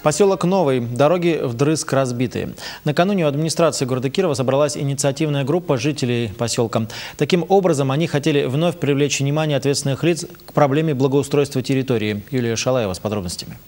Поселок Новый. Дороги вдрызг разбитые. Накануне у администрации города Кирова собралась инициативная группа жителей поселка. Таким образом, они хотели вновь привлечь внимание ответственных лиц к проблеме благоустройства территории. Юлия Шалаева с подробностями.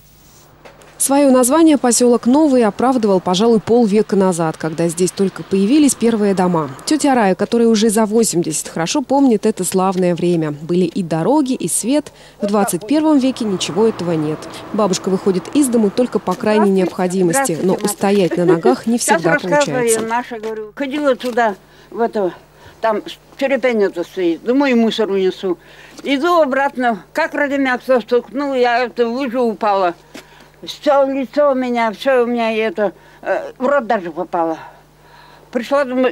Свое название поселок Новый оправдывал, пожалуй, полвека назад, когда здесь только появились первые дома. Тетя Рая, которая уже за 80, хорошо помнит это славное время. Были и дороги, и свет. В 21 веке ничего этого нет. Бабушка выходит из дому только по крайней необходимости, но устоять на ногах не всегда получается. Наша, говорю, ходила туда, в это, там черепенец стоит, думаю, мусор унесу. Иду обратно, как родимяк стукнул, я это в лужу упала. Все лицо у меня, все у меня это, в рот даже попало. Пришла, думаю,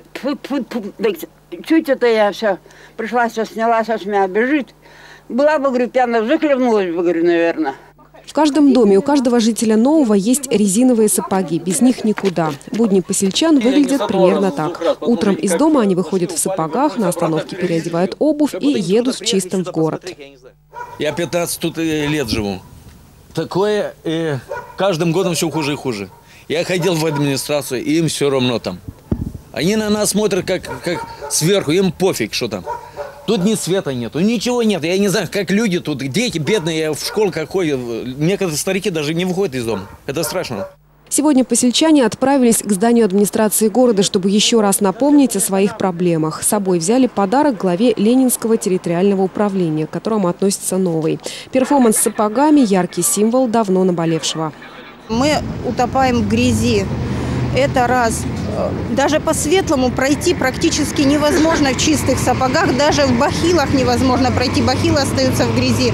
чуть это я все, пришла, все снялась, с меня бежит. Была бы, говорю, пьяна, захлебнулась бы, говорю, наверное. В каждом доме у каждого жителя Нового есть резиновые сапоги. Без них никуда. Будни посельчан выглядят примерно так. Утром из дома они выходят в сапогах, на остановке переодевают обувь и едут в чистом в город. Я 15 тут лет живу. Такое каждым годом все хуже и хуже. Я ходил в администрацию, и им все равно там. Они на нас смотрят как сверху, им пофиг, что там. Тут ни света нету, ничего нет. Я не знаю, как люди тут, дети бедные, в школу как ходят. Некоторые старики даже не выходят из дома. Это страшно. Сегодня посельчане отправились к зданию администрации города, чтобы еще раз напомнить о своих проблемах. С собой взяли подарок главе Ленинского территориального управления, к которому относится Новый. Перформанс с сапогами – яркий символ давно наболевшего. Мы утопаем в грязи. Это раз. Даже по светлому пройти практически невозможно в чистых сапогах. Даже в бахилах невозможно пройти. Бахилы остаются в грязи.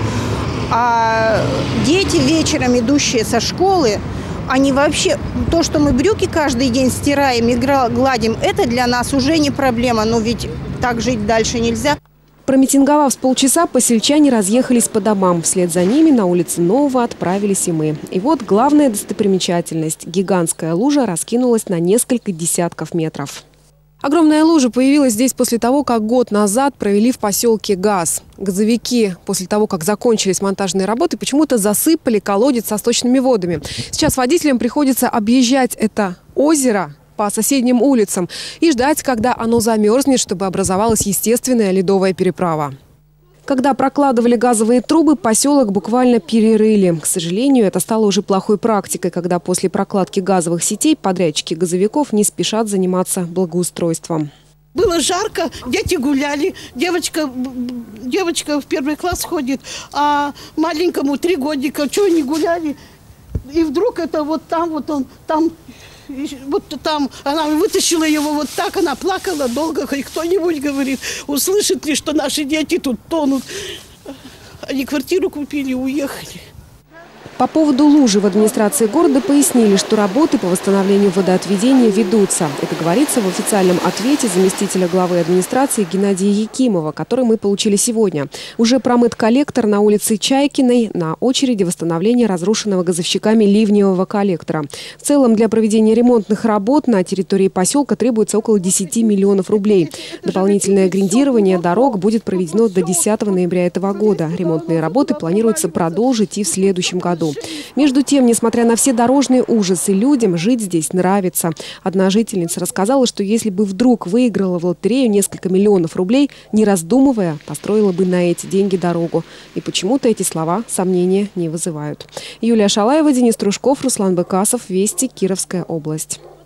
А дети вечером, идущие со школы, они вообще, то, что мы брюки каждый день стираем и гладим, это для нас уже не проблема. Но ведь так жить дальше нельзя. Промитинговав с полчаса, посельчане разъехались по домам. Вслед за ними на улице Нового отправились и мы. И вот главная достопримечательность. Гигантская лужа раскинулась на несколько десятков метров. Огромная лужа появилась здесь после того, как год назад провели в поселке ГАЗ. Газовики после того, как закончились монтажные работы, почему-то засыпали колодец со сточными водами. Сейчас водителям приходится объезжать это озеро по соседним улицам и ждать, когда оно замерзнет, чтобы образовалась естественная ледовая переправа. Когда прокладывали газовые трубы, поселок буквально перерыли. К сожалению, это стало уже плохой практикой, когда после прокладки газовых сетей подрядчики газовиков не спешат заниматься благоустройством. Было жарко, дети гуляли, девочка в первый класс ходит, а маленькому 3 годика, что они гуляли. И вдруг это вот там, вот там она вытащила его вот так, она плакала долго, и кто-нибудь говорит, услышит ли, что наши дети тут тонут. Они квартиру купили и уехали. По поводу лужи в администрации города пояснили, что работы по восстановлению водоотведения ведутся. Это говорится в официальном ответе заместителя главы администрации Геннадия Якимова, который мы получили сегодня. Уже промыт коллектор на улице Чайкиной, на очереди восстановления разрушенного газовщиками ливневого коллектора. В целом для проведения ремонтных работ на территории поселка требуется около 10 миллионов рублей. Дополнительное гриндирование дорог будет проведено до 10 ноября этого года. Ремонтные работы планируется продолжить и в следующем году. Между тем, несмотря на все дорожные ужасы, людям жить здесь нравится. Одна жительница рассказала, что если бы вдруг выиграла в лотерею несколько миллионов рублей, не раздумывая, построила бы на эти деньги дорогу. И почему-то эти слова сомнения не вызывают. Юлия Шалаева, Денис Трушков, Руслан Бекасов. Вести, Кировская область.